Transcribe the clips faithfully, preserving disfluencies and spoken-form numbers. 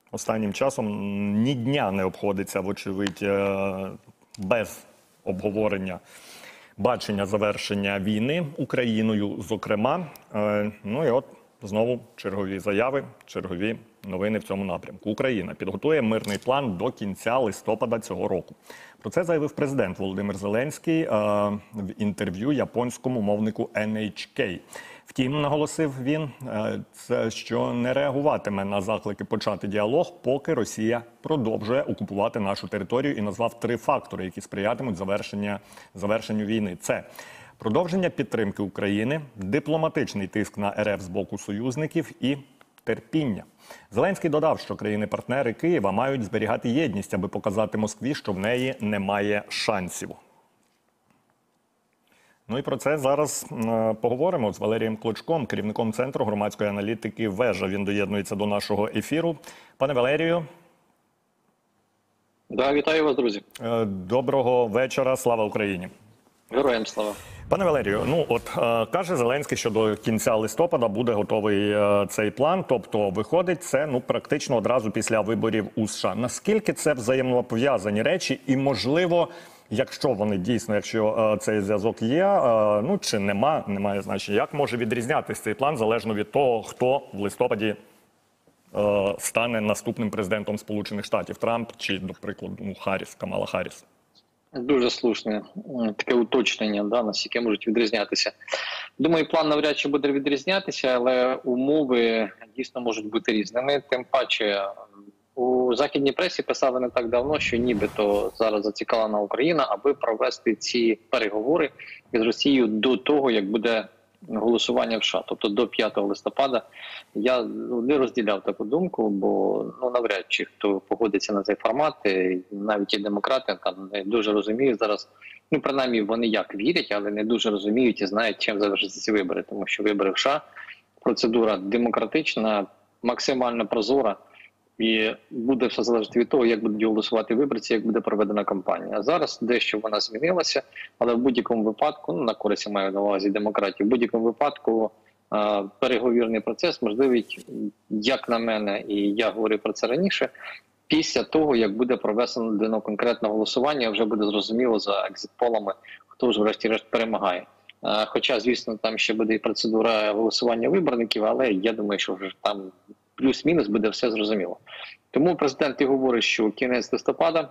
Останнім часом ні дня не обходиться, вочевидь, без обговорення бачення завершення війни Україною, зокрема. Ну і от знову чергові заяви, чергові новини в цьому напрямку. Україна підготує мирний план до кінця листопада цього року. Про це заявив президент Володимир Зеленський в інтерв'ю японському мовнику ен ейч кей. Втім, наголосив він, це, що не реагуватиме на заклики почати діалог, поки Росія продовжує окупувати нашу територію, і назвав три фактори, які сприятимуть завершення, завершенню війни. Це продовження підтримки України, дипломатичний тиск на ер еф з боку союзників і терпіння. Зеленський додав, що країни-партнери Києва мають зберігати єдність, аби показати Москві, що в неї немає шансів. Ну і про це зараз е, поговоримо з Валерієм Клочком, керівником Центру громадської аналітики «Вежа». Він доєднується до нашого ефіру. Пане Валерію. Да, вітаю вас, друзі. Е, доброго вечора. Слава Україні. Героям слава. Пане Валерію, ну от е, каже Зеленський, що до кінця листопада буде готовий е, цей план. Тобто виходить це ну практично одразу після виборів у США. Наскільки це взаємопов'язані речі і, можливо, якщо вони дійсно, якщо е, цей зв'язок є, е, ну чи нема, немає значення, як може відрізнятися цей план залежно від того, хто в листопаді е, стане наступним президентом Сполучених Штатів, Трамп чи, до прикладу, ну, Харріс, Камала Харріс? Дуже слушне таке уточнення, да, наскільки можуть відрізнятися. Думаю, план навряд чи буде відрізнятися, але умови дійсно можуть бути різними. Тим паче у західній пресі писали не так давно, що нібито зараз зацікавлена Україна, аби провести ці переговори із Росією до того, як буде голосування в США, тобто до п'ятого листопада. Я не розділяв таку думку, бо ну навряд чи хто погодиться на цей формат, навіть і демократи там не дуже розуміють зараз, ну принаймні вони як вірять, але не дуже розуміють і знають, чим завершаться ці вибори, тому що вибори в США, процедура демократична, максимально прозора, і буде все залежати від того, як будуть голосувати виборці, як буде проведена кампанія. А зараз дещо вона змінилася, але в будь-якому випадку, ну, на користь маю на увазі демократії, в будь-якому випадку е переговірний процес можливий, як на мене, і я говорив про це раніше, після того, як буде проведено конкретне голосування, вже буде зрозуміло за екзит-полами, хто ж врешті-решт перемагає. Е хоча, звісно, там ще буде і процедура голосування виборників, але я думаю, що вже там плюс-мінус буде все зрозуміло. Тому президент і говорить, що кінець листопада,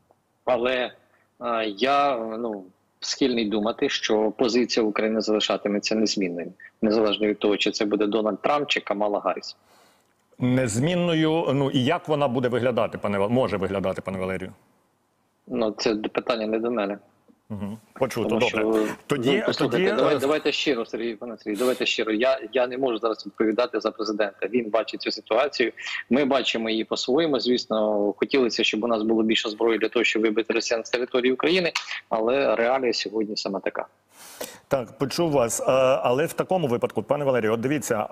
але а, я ну, схильний думати, що позиція України залишатиметься незмінною, незалежно від того, чи це буде Дональд Трамп, чи Камала Гарріс. Незмінною, ну і як вона буде виглядати, пане, може виглядати, пане Валерію? Ну, це питання не до мене. Угу. Почуто, Тому, добре. що, тоді, ну, тоді... Давай, давайте щиро, Сергій, пане Сергій, давайте щиро. Я, я не можу зараз відповідати за президента. Він бачить цю ситуацію. Ми бачимо її по-своєму. Звісно, хотілося, щоб у нас було більше зброї для того, щоб вибити росіян з території України, але реалія сьогодні саме така. Так, почув вас. Але в такому випадку, пане Валерію, от дивіться,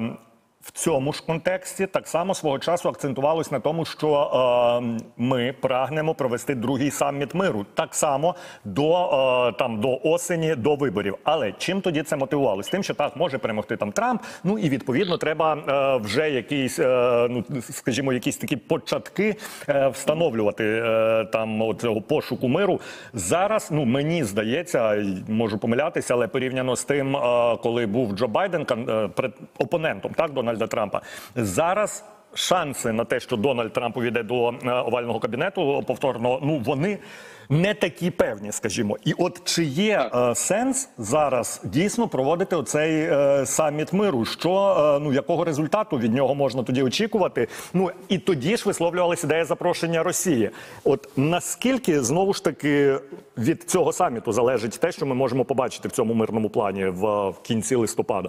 в цьому ж контексті так само свого часу акцентувалось на тому, що е, ми прагнемо провести другий саміт миру. Так само до, е, там, до осені, до виборів. Але чим тоді це мотивувалось? Тим, що так, може перемогти там Трамп, ну і відповідно треба е, вже якісь, е, ну, скажімо, якісь такі початки е, встановлювати е, там цього пошуку миру. Зараз, ну, мені здається, можу помилятися, але порівняно з тим, е, коли був Джо Байден е, опонентом, так, Дональда Трампа. Зараз шанси на те, що Дональд Трамп увійде до е, овального кабінету повторно, ну, вони не такі певні, скажімо. І от чи є е, сенс зараз дійсно проводити оцей е, саміт миру? Що, е, ну, якого результату від нього можна тоді очікувати? Ну, і тоді ж висловлювалася ідея запрошення Росії. От наскільки, знову ж таки, від цього саміту залежить те, що ми можемо побачити в цьому мирному плані в, в кінці листопада?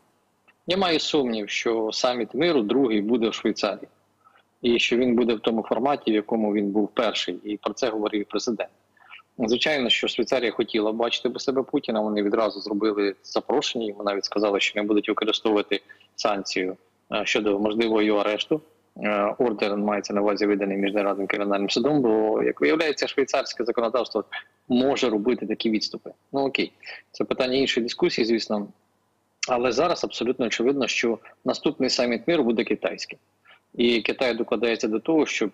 Я маю сумнів, що саміт миру другий буде в Швейцарії. І що він буде в тому форматі, в якому він був перший. І про це говорив президент. Звичайно, що Швейцарія хотіла бачити до себе Путіна. Вони відразу зробили запрошення. Йому навіть сказали, що не будуть використовувати санкцію щодо можливого його арешту. Ордер мається на увазі виданий Міжнародним кримінальним судом, бо, як виявляється, швейцарське законодавство може робити такі відступи. Ну окей, це питання іншої дискусії, звісно. Але зараз абсолютно очевидно, що наступний саміт миру буде китайським. І Китай докладається до того, щоб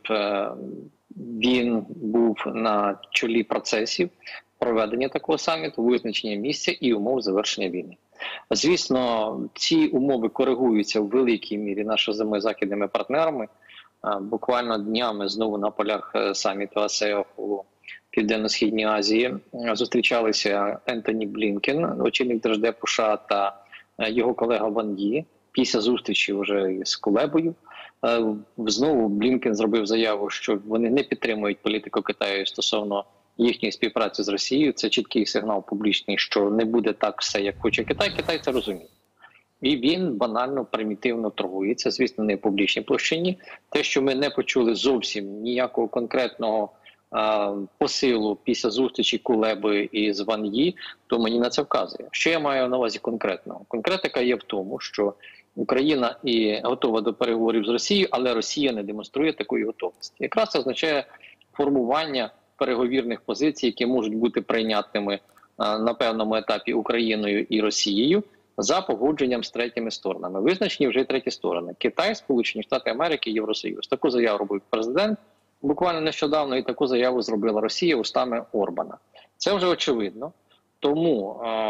він був на чолі процесів проведення такого саміту, визначення місця і умов завершення війни. Звісно, ці умови коригуються в великій мірі нашими західними партнерами. Буквально днями знову на полях саміту АСЕАН у Південно-Східній Азії зустрічалися Ентоні Блінкен, очільник Держдепу США, та його колега Ван Ї. Після зустрічі вже з Кулебою знову Блінкен зробив заяву, що вони не підтримують політику Китаю стосовно їхньої співпраці з Росією. Це чіткий сигнал публічний, що не буде так все, як хоче Китай. Китай це розуміє. І він банально, примітивно торгується, звісно, не в публічній площині. Те, що ми не почули зовсім ніякого конкретного а, посилу після зустрічі Кулеби із Ван Ї, то мені на це вказує. Що я маю на увазі конкретного? Конкретика є в тому, що Україна і готова до переговорів з Росією, але Росія не демонструє такої готовності. Якраз це означає формування переговірних позицій, які можуть бути прийнятними а, на певному етапі Україною і Росією, за погодженням з третіми сторонами. Визначені вже й треті сторони. Китай, Сполучені Штати Америки, Євросоюз. Таку заяву робив президент буквально нещодавно, і таку заяву зробила Росія устами Орбана. Це вже очевидно. Тому е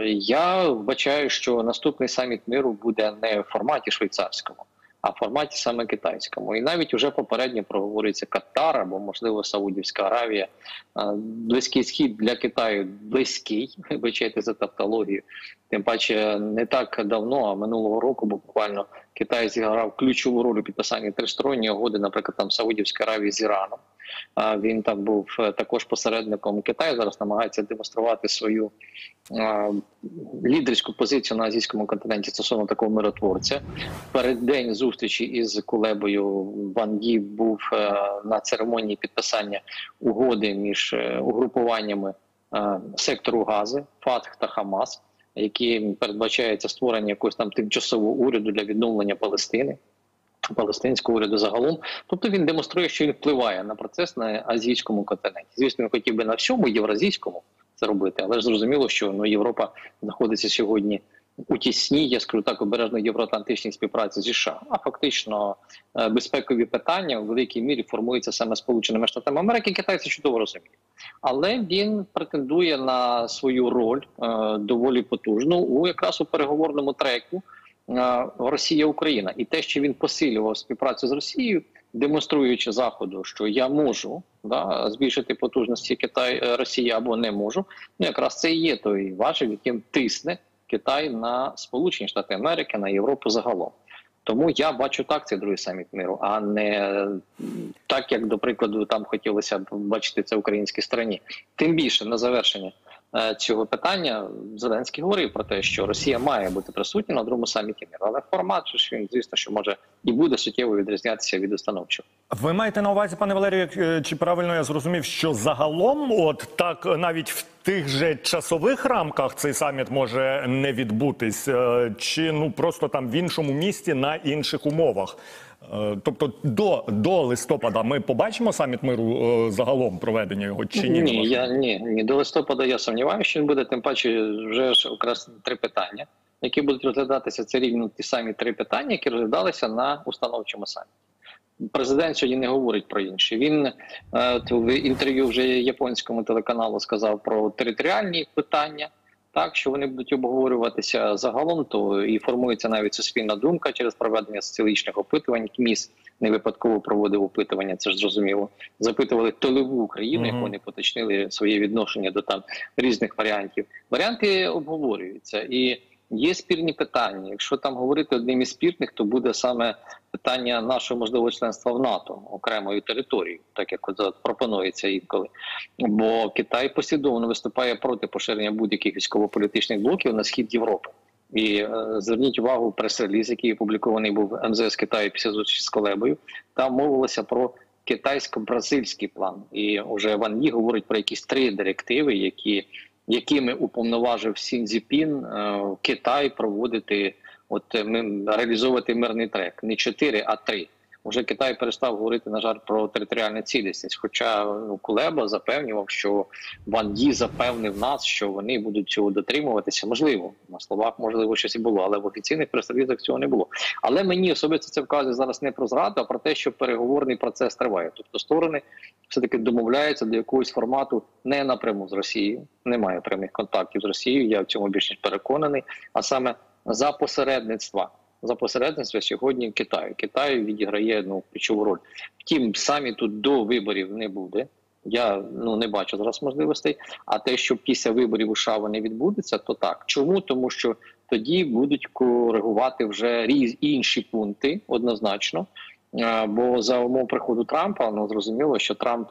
я вбачаю, що наступний саміт миру буде не в форматі швейцарському, а в форматі саме китайському. І навіть вже попередньо проговорюється Катар або, можливо, Саудівська Аравія. Близький Схід для Китаю близький, вибачайте за тавтологію. Тим паче не так давно, а минулого року, бо буквально Китай зіграв ключову роль у підписанні тристоронньої угоди, наприклад, там Саудівської Аравії з Іраном. Він там був також посередником. Китаю зараз намагається демонструвати свою а, лідерську позицію на азійському континенті стосовно такого миротворця. Перед день зустрічі із Кулебою Ван Ї був а, на церемонії підписання угоди між а, угрупуваннями а, сектору Гази, Фатх та Хамас, які передбачається створення якогось там тимчасового уряду для відновлення Палестини, палестинського уряду загалом. Тобто він демонструє, що він впливає на процес на азійському континенті. Звісно, він хотів би на всьому євразійському це робити, але ж зрозуміло, що ну, Європа знаходиться сьогодні у тісній, я скажу так, обережно євроатлантичній співпраці зі США. А фактично безпекові питання у великій мірі формуються саме Сполученими Штатами Америки. Китай це чудово розуміє. Але він претендує на свою роль е, доволі потужну у якраз у переговорному треку е, Росія-Україна. І те, що він посилював співпрацю з Росією, демонструючи Заходу, що я можу да, збільшити потужності Китай, Росії або не можу, ну якраз це і є той важіль, яким тисне Китай на Сполучені Штати Америки, на Європу загалом. Тому я бачу так цей другий саміт миру, а не так, як, до прикладу, там хотілося б бачити це в українській стороні. Тим більше, на завершення цього питання, Зеленський говорив про те, що Росія має бути присутня на другому саміті миру. Але формат, що він, звісно, що може і буде суттєво відрізнятися від установчого. Ви маєте на увазі, пане Валерію, чи правильно я зрозумів, що загалом, от так навіть в тих же часових рамках цей саміт може не відбутись, чи ну просто там в іншому місті на інших умовах? Тобто до, до листопада ми побачимо саміт миру загалом проведення його чи ні? Ні, я, ні, ні, до листопада я сумніваюся, що він буде, тим паче вже ж якраз три питання, які будуть розглядатися, це рівно ті самі три питання, які розглядалися на установчому саміті. Президент сьогодні не говорить про інші. Він е, в інтерв'ю вже японському телеканалу сказав про територіальні питання, так, що вони будуть обговорюватися загалом, то і формується навіть суспільна думка через проведення соціологічних опитувань. КМІС не випадково проводив опитування, це ж зрозуміло. Запитували тилову Україну, mm-hmm. як вони поточнили своє відношення до там різних варіантів. Варіанти обговорюються і є спірні питання. Якщо там говорити одним із спірних, то буде саме питання нашого можливого членства в НАТО окремою територією, так як от пропонується інколи. Бо Китай послідовно виступає проти поширення будь-яких військово-політичних блоків на схід Європи. І е, зверніть увагу, прес-реліз, який опублікований був ем зе ес Китаю після зустрічі з Кулебою, там мовилося про китайсько-бразильський план. І вже Ван Ї говорить про якісь три директиви, які якими уповноважив Сі Цзіньпін е, Китай проводити, от реалізовувати мирний трек. Не чотири, а три. вже Китай перестав говорити, на жаль, про територіальну цілісність. Хоча ну, Кулеба запевнював, що Ван Ї запевнив нас, що вони будуть цього дотримуватися. Можливо, на словах, можливо, щось і було, але в офіційних представниках цього не було. Але мені особисто це вказує зараз не про зраду, а про те, що переговорний процес триває. Тобто сторони все-таки домовляються до якогось формату не напряму з Росією, немає прямих контактів з Росією, я в цьому більш ніж переконаний, а саме за посередництва. За посередництво сьогодні Китаю. Китай відіграє ну, ключову роль. Втім, самі тут до виборів не буде. Я ну, не бачу зараз можливостей. А те, що після виборів у США вони відбудуться, то так. Чому? Тому що тоді будуть коригувати вже різ інші пункти однозначно. Бо за умов приходу Трампа, ну зрозуміло, що Трамп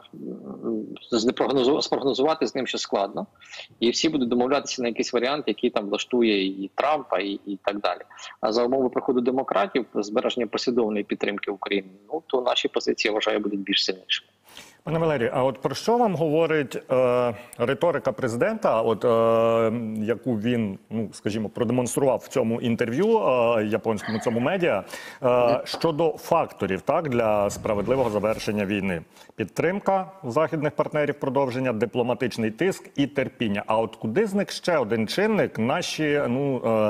спрогнозувати з ним ще складно, і всі будуть домовлятися на якийсь варіант, який там влаштує і Трампа, і, і так далі. А за умови приходу демократів, збереження послідовної підтримки України, ну то наші позиції, я вважаю, будуть більш сильнішими. Пане Валерію, а от про що вам говорить е, риторика президента, от е, яку він, ну скажімо, продемонстрував в цьому інтерв'ю е, японському цьому медіа е, щодо факторів, так, для справедливого завершення війни? Підтримка західних партнерів, продовження, дипломатичний тиск і терпіння. А от куди зник ще один чинник? Наші, ну. Е,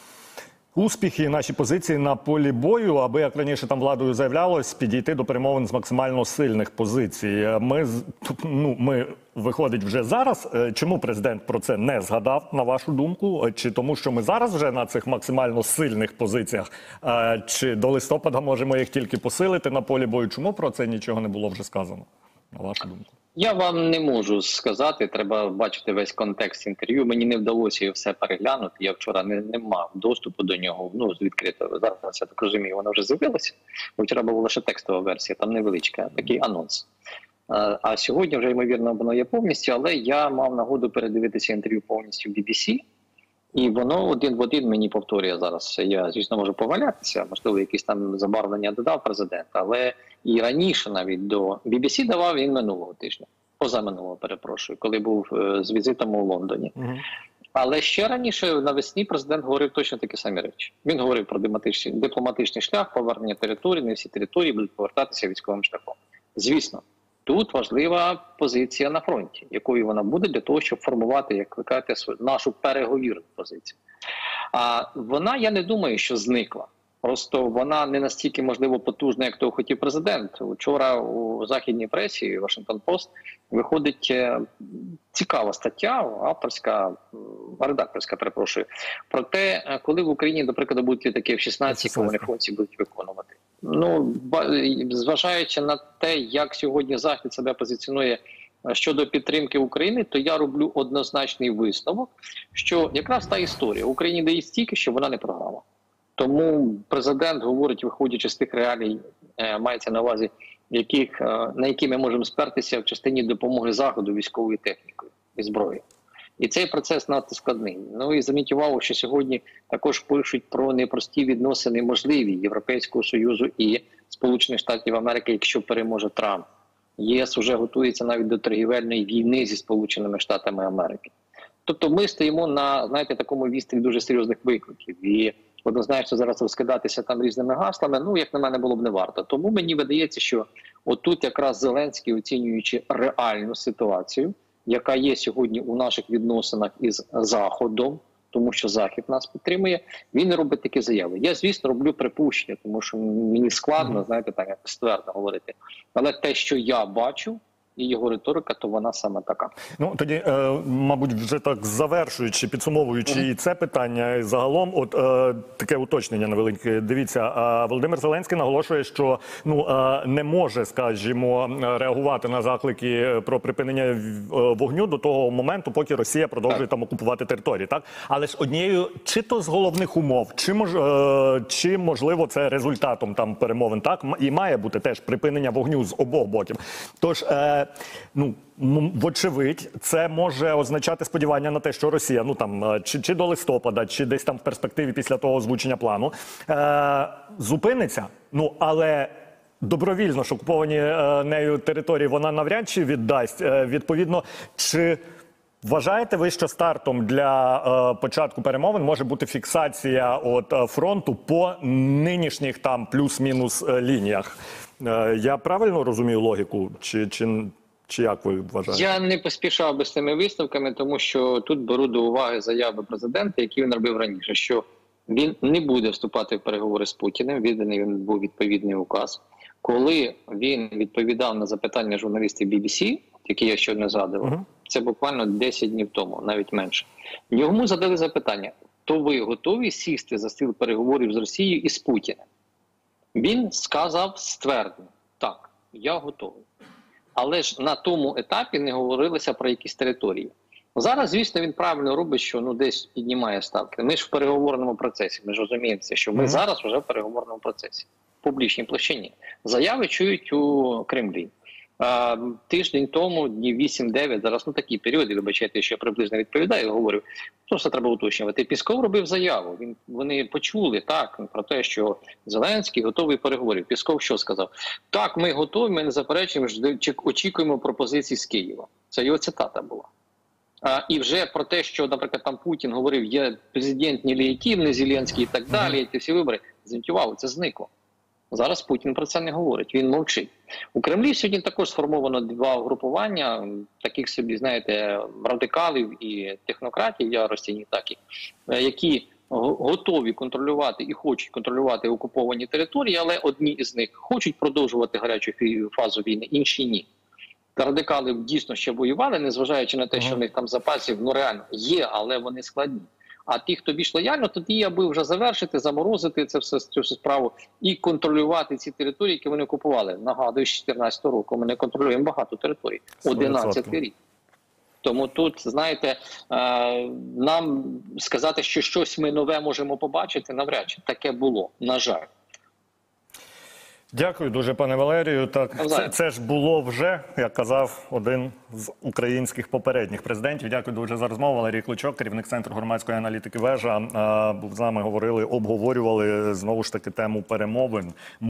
Успіхи, наші позиції на полі бою, аби, як раніше там владою заявлялось, підійти до перемовин з максимально сильних позицій. Ми, ну, ми, виходить, вже зараз. Чому президент про це не згадав, на вашу думку? Чи тому, що ми зараз вже на цих максимально сильних позиціях? Чи до листопада можемо їх тільки посилити на полі бою? Чому про це нічого не було вже сказано, на вашу думку? Я вам не можу сказати, треба бачити весь контекст інтерв'ю. Мені не вдалося його все переглянути. Я вчора не, не мав доступу до нього, ну, з відкритого. Зараз, я так розумію, вона вже з'явилася. Бо вчора була лише текстова версія, там невеличка, такий анонс. А, а сьогодні вже, ймовірно, воно є повністю, але я мав нагоду передивитися інтерв'ю повністю в бі бі сі. І воно один в один мені повторює зараз. Я, звісно, можу повалятися, можливо, якісь там забарвлення додав президент, але і раніше навіть до бі бі сі давав він минулого тижня, позаминулого, перепрошую, коли був з візитом у Лондоні. Угу. Але ще раніше навесні президент говорив точно такі самі речі. Він говорив про дипломатичний, дипломатичний шлях, повернення території, не всі території будуть повертатися військовим шляхом. Звісно. Тут важлива позиція на фронті, якою вона буде для того, щоб формувати, як ви кажете, нашу переговірну позицію. А вона, я не думаю, що зникла. Просто вона не настільки, можливо, потужна, як того хотів президент. Вчора у західній пресі, Вашингтон Пост, виходить цікава стаття, авторська, редакторська, перепрошую, про те, коли в Україні, до прикладу, будуть літаки Ф шістнадцять, які вони функції будуть виконувати. Ну, зважаючи на те, як сьогодні Захід себе позиціонує щодо підтримки України, то я роблю однозначний висновок, що якраз та історія Україні дає стільки, що вона не програла. Тому президент говорить, виходячи з тих реалій, мається на увазі, яких, на які ми можемо спертися в частині допомоги Заходу військовою технікою і зброєю. І цей процес надто складний. Ну і зверніть увагу, що сьогодні також пишуть про непрості відносини можливі Європейського Союзу і Сполучених Штатів Америки, якщо переможе Трамп. ЄС вже готується навіть до торгівельної війни зі Сполученими Штатами Америки. Тобто ми стоїмо на, знаєте, такому вістрі дуже серйозних викликів. І однозначно зараз розкидатися там різними гаслами, ну, як на мене, було б не варто. Тому мені видається, що отут якраз Зеленський, оцінюючи реальну ситуацію, яка є сьогодні у наших відносинах із Заходом, тому що Захід нас підтримує, він робить такі заяви. Я, звісно, роблю припущення, тому що мені складно, знаєте, так, як ствердно говорити. Але те, що я бачу, і його риторика, то вона саме така. Ну, тоді, е, мабуть, вже так завершуючи, підсумовуючи mm-hmm. і це питання, і загалом, от е, таке уточнення невелике. Дивіться, е, Володимир Зеленський наголошує, що ну, е, не може, скажімо, реагувати на заклики про припинення вогню до того моменту, поки Росія продовжує так. там окупувати території, так? Але ж однією, чи то з головних умов, чи, мож, е, чи можливо це результатом там перемовин, так? І має бути теж припинення вогню з обох боків. Тож, е, ну, вочевидь, це може означати сподівання на те, що Росія, ну там, чи, чи до листопада, чи десь там в перспективі після того озвучення плану, е, зупиниться, ну, але добровільно ж окуповані е, нею території вона навряд чи віддасть. Е, відповідно, чи Вважаєте ви, що стартом для е, початку перемовин може бути фіксація от, е, фронту по нинішніх там плюс-мінус е, лініях? Е, я правильно розумію логіку? Чи, чи, чи як ви вважаєте? Я не поспішав би з цими висновками, тому що тут беру до уваги заяви президента, які він робив раніше, що він не буде вступати в переговори з Путіним, відданий він був відповідний указ. Коли він відповідав на запитання журналістів бі бі сі, які я щойно згадував, uh-huh. це буквально десять днів тому, навіть менше, йому задали запитання, то ви готові сісти за стіл переговорів з Росією і з Путіним? Він сказав ствердно, так, я готовий. Але ж на тому етапі не говорилося про якісь території. Зараз, звісно, він правильно робить, що ну десь піднімає ставки. Ми ж в переговорному процесі, ми ж розуміємо це, що ми mm-hmm. зараз вже в переговорному процесі, в публічній площині. Заяви чують у Кремлі. А, тиждень тому, днів вісім-дев'ять, зараз ну такі періоди, вибачайте, що я приблизно відповідаю, говорю, просто треба уточнювати. Пісков робив заяву, він, вони почули так про те, що Зеленський готовий переговорів. Пісков що сказав? Так, ми готові, ми не заперечуємо, очікуємо пропозицій з Києва. Це його цитата була. А, і вже про те, що, наприклад, там Путін говорив, є президент нелегітимний, Зеленський і так далі, і ті всі вибори, звінтували, це зникло. Зараз Путін про це не говорить, він мовчить. У Кремлі сьогодні також сформовано два угрупування, таких собі, знаєте, радикалів і технократів, я розцінюю такі, які готові контролювати і хочуть контролювати окуповані території, але одні із них хочуть продовжувати гарячу фазу війни, інші ні. Радикали дійсно ще воювали, незважаючи на те, що в них там запасів, ну реально, є, але вони складні. А ті, хто більш лояльно, тоді я би вже завершити, заморозити це все, цю всю справу і контролювати ці території, які вони окупували. Нагадую, з дві тисячі чотирнадцятого року ми не контролюємо багато територій. одинадцятий рік. Тому тут, знаєте, нам сказати, що щось ми нове можемо побачити, навряд чи таке було, на жаль. Дякую дуже, пане Валерію. Так, це, це ж було вже, як казав один з українських попередніх президентів. Дякую дуже за розмову. Валерій Клочок, керівник Центру громадської аналітики «Вежа». З нами говорили, обговорювали знову ж таки тему перемовин.